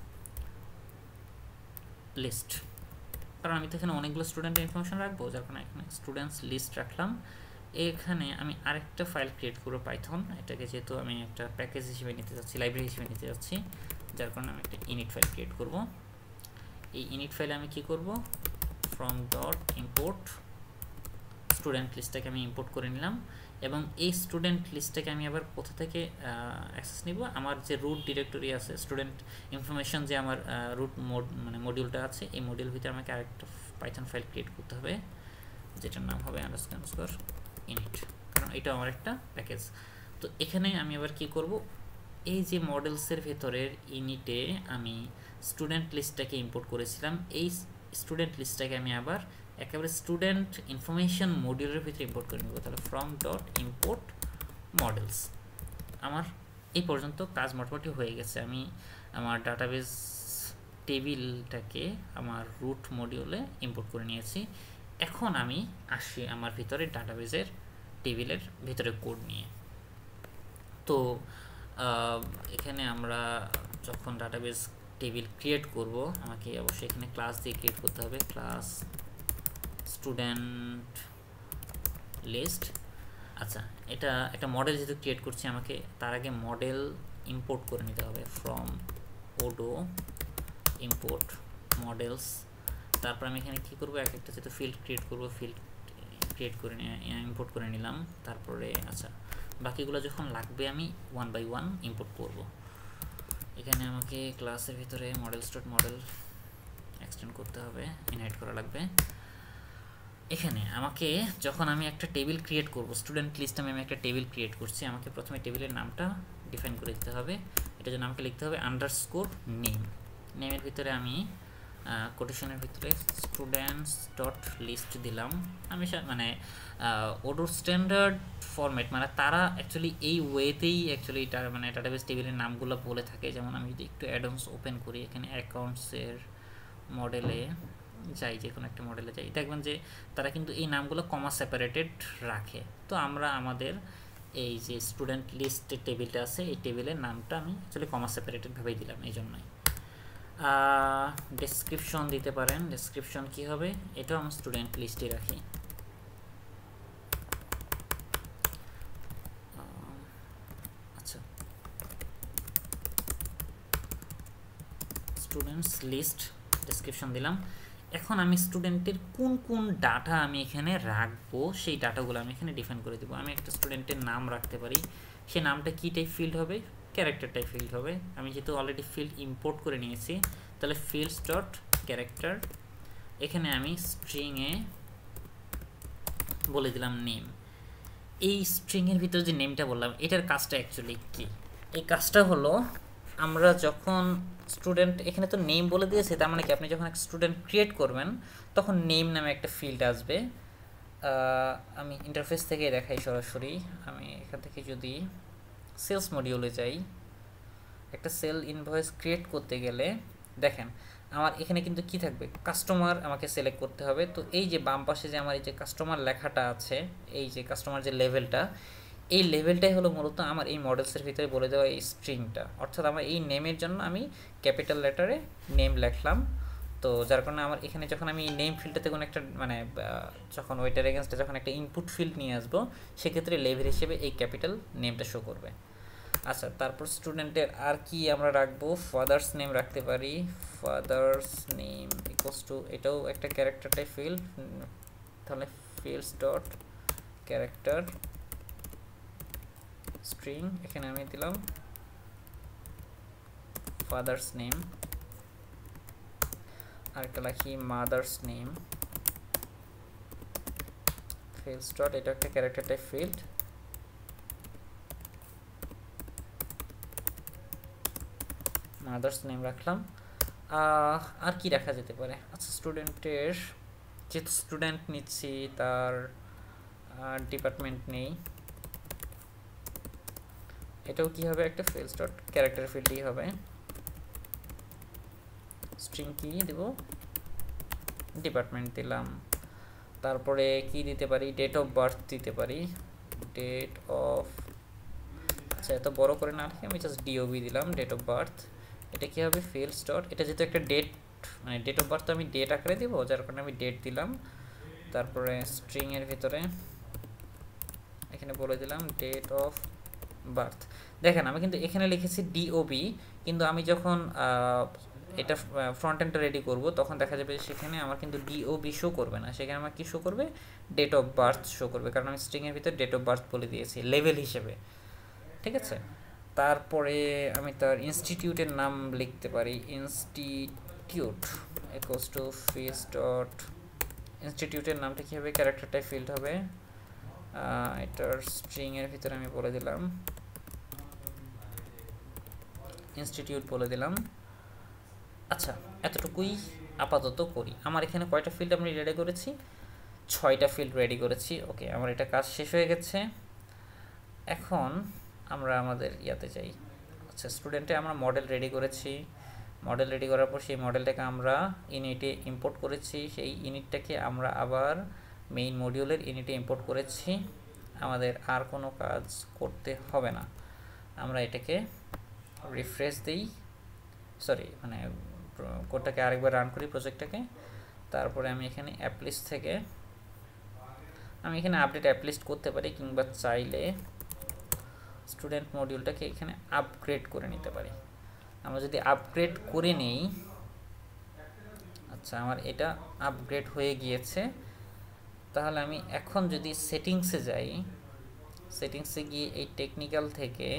লিস্ট, কারণ আমি তো এখানে অনেকগুলো স্টুডেন্টের ইনফরমেশন রাখবো, যার কারণে এখানে স্টুডেন্টস লিস্ট রাখলাম। এখানে আমি আরেকটা ফাইল ক্রিয়েট করবো পাইথন, এটাকে যেহেতু আমি একটা প্যাকেজ হিসেবে নিতে যাচ্ছি, লাইব্রেরি হিসেবে নিতে যাচ্ছি, যার কারণে আমি একটা ইনিট ফাইল ক্রিয়েট করব। এই ইনিট ফাইলে আমি কি করব, ফ্রম ডট ইম্পোর্ট স্টুডেন্ট লিস্টটাকে আমি ইম্পোর্ট করে নিলাম, এবং এই স্টুডেন্ট লিস্টটাকে আমি আবার কোথা থেকে অ্যাক্সেস নিব, আমার যে রুট ডিরেক্টরি আছে, স্টুডেন্ট ইনফরমেশন যে আমার রুট মানে মডিউলটা আছে, এই মডিউল ভিতরে আমাকে আরেকটা পাইথন ফাইল ক্রিয়েট করতে হবে, যেটার নাম হবে আন্ডারস্কোর ইনিট, কারণ এটা আমার একটা প্যাকেজ। তো এখানে আমি আবার কি করব, এই যে মডেলসের ভেতরের ইনিটে আমি স্টুডেন্ট লিস্টটাকে ইম্পোর্ট করেছিলাম, এই স্টুডেন্ট লিস্টটাকে আমি আবার একেবারে স্টুডেন্ট ইনফরমেশন মডিউলের ভিতরে ইম্পোর্ট করে নেব। তাহলে ফ্রম ডট ইম্পোর্ট মডেলস, আমার এই পর্যন্ত কাজ মোটামুটি হয়ে গেছে। আমি আমার ডাটাবেস টেবিলটাকে আমার রুট মডিউলে ইম্পোর্ট করে নিয়েছি। এখন আমি আসি আমার ভিতরে ডাটাবেসের টেবিলের ভিতরে কোড নিয়ে। তো এখানে আমরা যখন ডাটাবেস টেবিল ক্রিয়েট করব, আমাকে অবশ্যই এখানে ক্লাস দিয়ে ক্রিয়েট করতে হবে, ক্লাস স্টুডেন্ট লিস্ট। আচ্ছা, এটা একটা মডেল যেহেতু ক্রিয়েট করছি, আমাকে তার আগে মডেল ইম্পোর্ট করে নিতে হবে, ফ্রম ওডো ইম্পোর্ট মডেলস। তারপর আমি এখানে কী করবো, এক একটা যেহেতু ফিল্ড ক্রিয়েট করবো, ফিল্ড ক্রিয়েট করে ইম্পোর্ট করে নিলাম। তারপরে আচ্ছা, বাকিগুলো যখন লাগবে আমি ওয়ান বাই ওয়ান ইম্পোর্ট করব। এখানে আমাকে ক্লাসের ভিতরে মডেল এক্সটেন্ড করতে হবে, ইনহাইট করা লাগবে। এখানে আমাকে যখন আমি একটা টেবিল ক্রিয়েট করব, স্টুডেন্ট লিস্ট আমি একটা টেবিল ক্রিয়েট করছি, আমাকে প্রথমে টেবিলের নামটা ডিফাইন করে দিতে হবে। এটার জন্য আমাকে লিখতে হবে আন্ডারস্কোর নেম। নেমের ভিতরে আমি কোটেশনের ভিতরে স্টুডেন্টস ডট লিস্ট দিলাম। আমি মানে ওডোর স্ট্যান্ডার্ড ফরম্যাট, মানে তারা অ্যাকচুয়ালি এই ওয়েতেই অ্যাকচুয়ালি মানে ডাটাবেস টেবিলের নামগুলো বলে থাকে। যেমন আমি যদি একটু অ্যাডন্স ওপেন করি, এখানে অ্যাকাউন্টসের মডেলে যাই, যে কোনো একটা মডেলে যাই, দেখবেন যে তারা কিন্তু এই নামগুলো কমা সেপারেটেড রাখে। তো আমরা আমাদের এই যে স্টুডেন্ট লিস্টের টেবিলটা আছে, এই টেবিলের নামটা আমি অ্যাকচুয়ালি কমা সেপারেটেডভাবেই দিলাম, এই জন্যই। ডেসক্রিপশন দিতে পারেন, ডেসক্রিপশন কি হবে, এটাও আমি স্টুডেন্ট লিস্টে রাখি। আচ্ছা, স্টুডেন্টস লিস্ট ডেসক্রিপশন দিলাম। এখন আমি স্টুডেন্টের কোন কোন ডাটা আমি এখানে রাখবো, সেই ডাটাগুলো আমি এখানে ডিফাইন করে দেবো। আমি একটা স্টুডেন্টের নাম রাখতে পারি, সেই নামটা কী টাইপ ফিল্ড হবে, ক্যারেক্টার টাইপ ফিল্ড হবে। আমি যেহেতু অলরেডি ফিল্ড ইম্পোর্ট করে নিয়েছি, তাহলে ফিল্ডস ডট ক্যারেক্টার, এখানে আমি স্ট্রিংয়ে বলে দিলাম নেম। এই স্ট্রিংয়ের ভিতরে যে নেমটা বললাম, এটার কাজটা অ্যাকচুয়ালি কী, এই কাজটা হলো আমরা যখন স্টুডেন্ট এখানে তো নেম বলে দিয়েছে, তার মানে কি আপনি যখন একটা স্টুডেন্ট ক্রিয়েট করবেন তখন নেম নামে একটা ফিল্ড আসবে। আমি ইন্টারফেস থেকে দেখাই সরাসরি। আমি এখান থেকে যদি সেলস মডিউলে যাই, একটা সেল ইনভয়েস ক্রিয়েট করতে গেলে দেখেন আমার এখানে কিন্তু কি থাকবে, কাস্টমার আমাকে সিলেক্ট করতে হবে। তো এই যে বাম পাশে যে আমার এই যে কাস্টমার লেখাটা আছে, এই যে কাস্টমার যে লেভেলটা, এই লেভেলটাই হলো মূলত আমার এই মডেলসের ভিতরে বলে দেওয়া এই স্ট্রিংটা। অর্থাৎ আমার এই নেমের জন্য আমি ক্যাপিটাল লেটারে নেম লিখলাম। তো যার কারণে আমার এখানে যখন আমি নেম ফিল্ডটাতে কোনো একটা মানে যখন ওইটার এগেনস্টে যখন একটা ইনপুট ফিল্ড নিয়ে আসবো, সেক্ষেত্রে লেভেল হিসেবে এই ক্যাপিটাল নেমটা শো করবে। আচ্ছা, তারপর স্টুডেন্টের আর কি আমরা রাখবো, ফাদার্স নেম রাখতে পারি। ফাদার্স নেম ইকুয়ালস টু, এটাও একটা ক্যারেক্টার টাইপ ফিল্ড, তাহলে ফিল্ডস ডট ক্যারেক্টার স্ট্রিং, এখানে আমি দিলাম ফাদার্স নেম। আরেকটা লিখি মাদার্স নেম ফিল্ডস ডট, এটা একটা character type field. Mother's name রাখলাম। আর কি রাখা যেতে পারে, আচ্ছা স্টুডেন্টের, যেহেতু স্টুডেন্ট নিচ্ছি তার ডিপার্টমেন্ট নেই, এটাও কি হবে একটা ফিল্ডস ডট ক্যারেক্টার ফিল্ডই হবে। স্ট্রিং কি দেব, ডিপার্টমেন্ট দিলাম। তারপরে কি দিতে পারি, ডেট অফ বার্থ দিতে পারি, ডেট অফ, আচ্ছা এত বড় করে না লিখে আমি জাস্ট ডিওবি দিলাম, ডেট অফ বার্থ। এটা কি হবে ফিল্ডস ডট, এটা যেহেতু একটা ডেট মানে ডেট অফ বার্থ তো আমি ডেট আকারে দিব, যার কারণে আমি ডেট দিলাম। তারপরে স্ট্রিং এর ভিতরে এখানে বলে দিলাম ডেট অফ বার্থ। দেখেন আমি কিন্তু এখানে লিখেছি ডিওবি, কিন্তু আমি যখন এটা ফ্রন্ট এন্ডটা রেডি করব তখন দেখা যাবে সেখানে আমার কিন্তু ডিওবি শো করবে না, সেখানে আমার কি শো করবে, ডেট অফ বার্থ শো করবে, কারণ আমি স্ট্রিং এর ভিতরে ডেট অফ বার্থ বলে দিয়েছি লেভেল হিসেবে। ঠিক আছে, তারপরে আমি তার ইনস্টিটিউটের নাম লিখতে পারি, institute equals to fees dot, ইনস্টিটিউটের নামটা কী হবে, ক্যারেক্টার টাইপ ফিল্ড হবে। এটার স্ট্রিং এর ভিতরে আমি বলে দিলাম ইনস্টিটিউট বলে দিলাম। আচ্ছা এতটুকুই আপাতত করি। আমার এখানে কয়টা ফিল্ড আমি রেডি করেছি, 6টা ফিল্ড রেডি করেছি। ওকে, আমার এটা কাজ শেষ হয়ে গেছে। এখন আমরা আমাদের ইয়াতে যাই। আচ্ছা, স্টুডেন্টে আমরা মডেল রেডি করেছি। মডেল রেডি করার পর সেই মডেলটাকে আমরা ইউনিটে ইম্পোর্ট করেছি, সেই ইউনিটটাকে আমরা আবার মেইন মডিউলের ইউনিটে ইম্পোর্ট করেছি। আমাদের আর কোনো কাজ করতে হবে না। আমরা এটাকে রিফ্রেশ দিই, সরি মানে কোডটাকে আরেকবার রান করি প্রজেক্টটাকে। তারপরে আমি এখানে অ্যাপলিস্ট থেকে আমি এখানে আপডেট অ্যাপলিস্ট করতে পারি, কিংবা চাইলে স্টুডেন্ট মডিউলটাকে এখানে আপগ্রেড করে নিতে পারি। আমরা যদি আপগ্রেড করে নেই, আচ্ছা আমার এটা আপগ্রেড হয়ে গিয়েছে, তাহলে আমি এখন যদি সেটিংসে যাই, সেটিংসে গিয়ে এই টেকনিক্যাল থেকে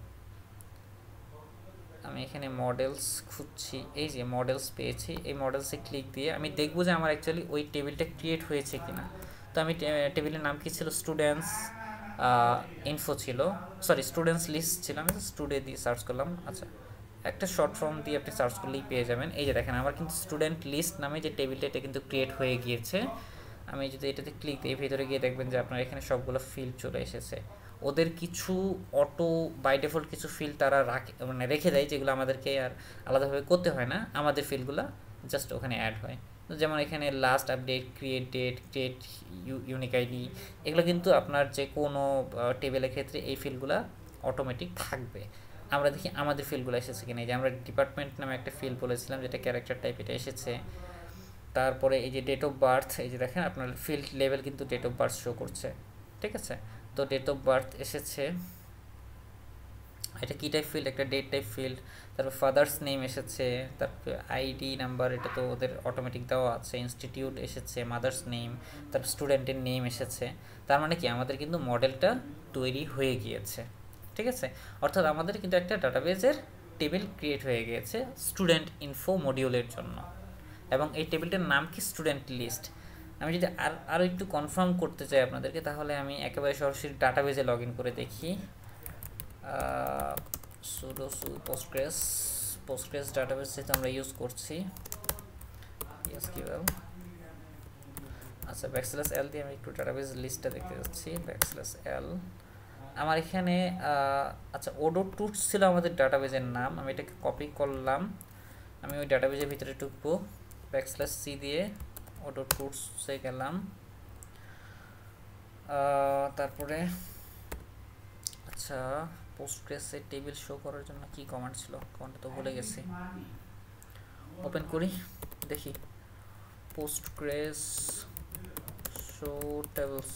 আমি এখানে মডেলস খুঁজছি, এই যে মডেলস পেয়েছি, এই মডেলসে ক্লিক দিয়ে আমি দেখব যে আমার অ্যাকচুয়ালি ওই টেবিলটা ক্রিয়েট হয়েছে কিনা। তো আমি টেবিলের নাম কি ছিল, স্টুডেন্টস ইনফো ছিল, সরি স্টুডেন্টস লিস্ট ছিল, আমি স্টুডে দিয়ে সার্চ করলাম। আচ্ছা, একটা শর্ট ফর্ম দিয়ে আপনি সার্চ করলেই পেয়ে যাবেন। এই যে দেখেন আমার কিন্তু স্টুডেন্ট লিস্ট নামে যে টেবিলটা এটা কিন্তু ক্রিয়েট হয়ে গিয়েছে। আমি যদি এটাতে ক্লিক দিই, ভিতরে গিয়ে দেখবেন যে আপনার এখানে সবগুলো ফিল্ড চলে এসেছে। ওদের কিছু অটো বাই ডিফল্ট কিছু ফিল্ড তারা রাখে, মানে রেখে দেয়, যেগুলো আমাদেরকে আর আলাদাভাবে করতে হয় না, আমাদের ফিল্ডগুলো জাস্ট ওখানে অ্যাড হয়। যেমন এখানে last update, create date, create unique ID, এগুলো কিন্তু আপনার যে কোনো টেবিলের ক্ষেত্রে এই ফিল্ডগুলো অটোমেটিক থাকবে। আমরা দেখি আমাদের ফিল্ডগুলো এসেছে কিনা। এই যে আমরা ডিপার্টমেন্ট নামে একটা ফিল্ড বলেছিলাম যেটা ক্যারেক্টার টাইপ, এটা এসেছে। তারপরে এই যে ডেট অফ বার্থ, এই যে দেখেন আপনার ফিল্ড লেভেল কিন্তু ডেট অফ বার্থ শো করছে। ঠিক আছে, তো ডেট অফ বার্থ এসেছে, এটা কী টাইপ ফিল্ড, একটা ডেট টাইপ ফিল্ড। তারপর ফাদার্স নেম এসেছে, তারপর আইডি নাম্বার, এটা তো ওদের অটোমেটিক দেওয়া আছে। ইনস্টিটিউট এসেছে, মাদার্স নেম, তারপর স্টুডেন্টের নেম এসেছে। তার মানে কি আমাদের কিন্তু মডেলটা তৈরি হয়ে গিয়েছে। ঠিক আছে, অর্থাৎ আমাদের কিন্তু একটা ডাটাবেজের টেবিল ক্রিয়েট হয়ে গিয়েছে স্টুডেন্ট ইনফো মডিউলের জন্য, এবং এই টেবিলটার নাম কি, স্টুডেন্ট লিস্ট। আমি যদি আরও একটু কনফার্ম করতে চাই আপনাদেরকে, তাহলে আমি একেবারে সরাসরি ডাটাবেজে লগ ইন করে দেখি। sudo postgres ডাটাবেস যেটা আমরা ইউজ করছি SQL। আচ্ছা \l দিয়ে আমি একটু ডাটাবেস লিস্টটা দেখতে যাচ্ছি \l। আমার এখানে আচ্ছা odoo tools ছিল আমাদের ডাটাবেজের নাম, আমি এটাকে কপি করলাম, আমি ওই ডাটাবেজের ভিতরে ঢুকবো \c দিয়ে odoo tools-এ গেলাম। তারপরে আচ্ছা পোস্টগ্রেসে টেবিল শো করার জন্য কি কমান্ড ছিল, কমান্ডটা তো ভুলে গেছি, ওপেন করি দেখি পোস্টগ্রেস শো টেবলস।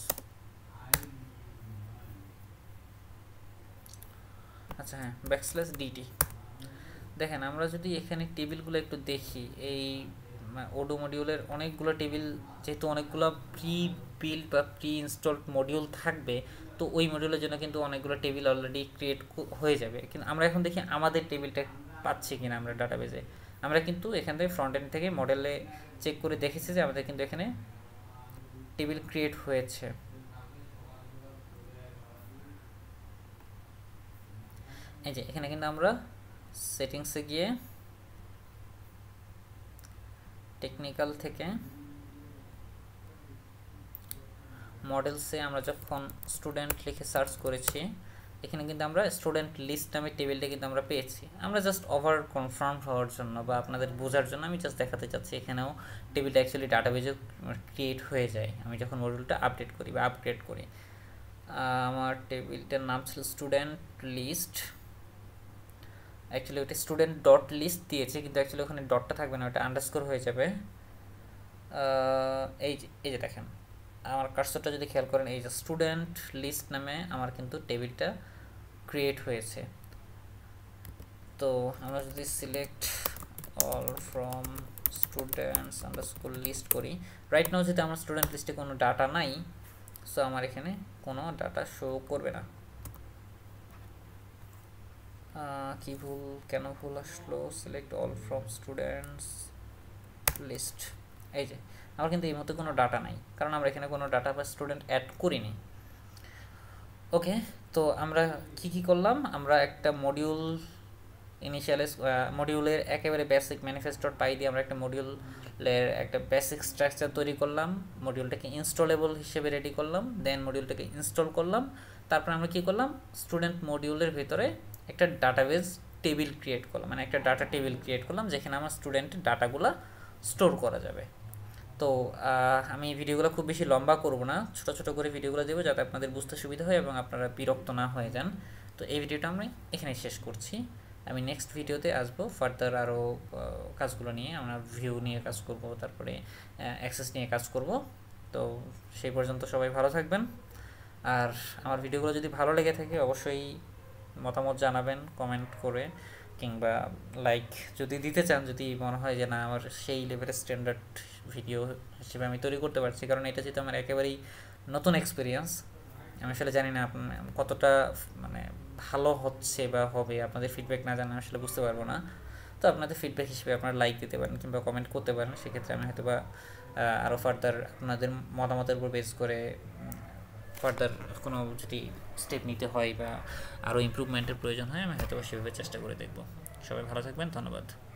আচ্ছা হ্যাঁ \dt। দেখেন আমরা যদি এখানে টেবিলগুলো একটু দেখি, এই ওডো মডিউলের অনেকগুলো টেবিল, যেহেতু অনেকগুলো প্রি বিল্ড বা প্রি ইনস্টলড মডিউল থাকবে, তো ওই মডিউলের জন্য কিন্তু অনেকগুলো টেবিল অলরেডি ক্রিয়েট হয়ে যাবে। কিন্তু আমরা এখন দেখি আমাদের টেবিলটা পাচ্ছি কিনা আমরা ডাটাবেজে। আমরা কিন্তু এখান থেকে ফ্রন্ট এন্ড থেকে মডেলে চেক করে দেখেছি যে আমাদের কিন্তু এখানে টেবিল ক্রিয়েট হয়েছে। এই যে এখানে কিন্তু আমরা সেটিংসে গিয়ে টেকনিক্যাল থেকে মডেলসে আমরা যখন স্টুডেন্ট লিখে সার্চ করেছি, এখানে কিন্তু আমরা স্টুডেন্ট লিস্ট নামে টেবিলটা কিন্তু আমরা পেয়েছি। আমরা জাস্ট ওভার কনফার্ম হওয়ার জন্য বা আপনাদের বোঝার জন্য আমি জাস্ট দেখাতে চাচ্ছি এখানেও টেবিলটা অ্যাকচুয়ালি ডাটাবেজে ক্রিয়েট হয়ে যায় আমি যখন মডিউলটা আপডেট করি বা আপগ্রেড করি। আমার টেবিলটার নাম ছিল স্টুডেন্ট লিস্ট, অ্যাকচুয়ালি ওটা স্টুডেন্ট ডট লিস্ট দিয়েছে, কিন্তু অ্যাকচুয়ালি ওখানে ডটটা থাকবে না, ওটা আন্ডারস্কোর হয়ে যাবে। এই যে দেখেন আমার কার্সরটা যদি খেয়াল করেন, এই যে স্টুডেন্ট লিস্ট নামে আমার কিন্তু টেবিলটা ক্রিয়েট হয়েছে। তো আমরা যদি select all from students underscore list করি, রাইট নাও যদি আমার স্টুডেন্ট লিস্টে কোনো ডাটা নাই, সো আমার এখানে কোনো ডাটা শো করবে না। কি ভুল, কেন ভুল আসলো? Select all from students list, এই যে আমার কিন্তু এই মতো কোনো ডাটা নাই, কারণ আমরা এখানে কোনো ডাটা বা স্টুডেন্ট অ্যাড করিনি। ওকে, তো আমরা কি করলাম, আমরা একটা মডিউল মডিউলের একেবারে বেসিক ম্যানিফেস্টো.py দিয়ে আমরা একটা মডিউলের একটা বেসিক স্ট্রাকচার তৈরি করলাম, মডিউলটাকে ইনস্টলেবল হিসেবে রেডি করলাম, দেন মডিউলটাকে ইনস্টল করলাম। তারপর আমরা কি করলাম, স্টুডেন্ট মডিউলের ভিতরে একটা ডাটাবেজ টেবিল ক্রিয়েট করলাম, মানে একটা ডাটা টেবিল ক্রিয়েট করলাম যেখানে আমার স্টুডেন্টের ডাটাগুলো স্টোর করা যাবে। তো আমি ভিডিওগুলো খুব বেশি লম্বা করব না, ছোট ছোট করে ভিডিওগুলো দেবো যাতে আপনাদের বুঝতে সুবিধা হয় এবং আপনারা বিরক্ত না হয়ে যান। তো এই ভিডিওটা আমরা এখানে শেষ করছি, আমি নেক্সট ভিডিওতে আসবো ফার্দার আরও কাজগুলো নিয়ে, আমরা ভিউ নিয়ে কাজ করব, তারপরে অ্যাক্সেস নিয়ে কাজ করব। তো সেই পর্যন্ত সবাই ভালো থাকবেন, আর আমার ভিডিওগুলো যদি ভালো লেগে থাকে অবশ্যই মতামত জানাবেন কমেন্ট করে, কিংবা লাইক যদি দিতে চান, যদি মনে হয় যে না আমার সেই লেভেলের স্ট্যান্ডার্ড ভিডিও হিসেবে আমি তৈরি করতে পারছি, কারণ এটা যেহেতু আমার একেবারেই নতুন এক্সপিরিয়েন্স, আমি আসলে জানি না কতটা মানে ভালো হচ্ছে বা হবে, আপনাদের ফিডব্যাক না জানা আসলে বুঝতে পারবো না। তো আপনাদের ফিডব্যাক হিসেবে আপনারা লাইক দিতে পারেন কিংবা কমেন্ট করতে পারেন, সেক্ষেত্রে আমি হয়তো বা আরও ফার্দার আপনাদের মতামতের উপর বেস করে ফার্দার কোনো যদি স্টেপ নিতে হয় বা আরও ইমপ্রুভমেন্টের প্রয়োজন হয়, আমি হয়তো সেভাবে চেষ্টা করে দেখব। সবাই ভালো থাকবেন, ধন্যবাদ।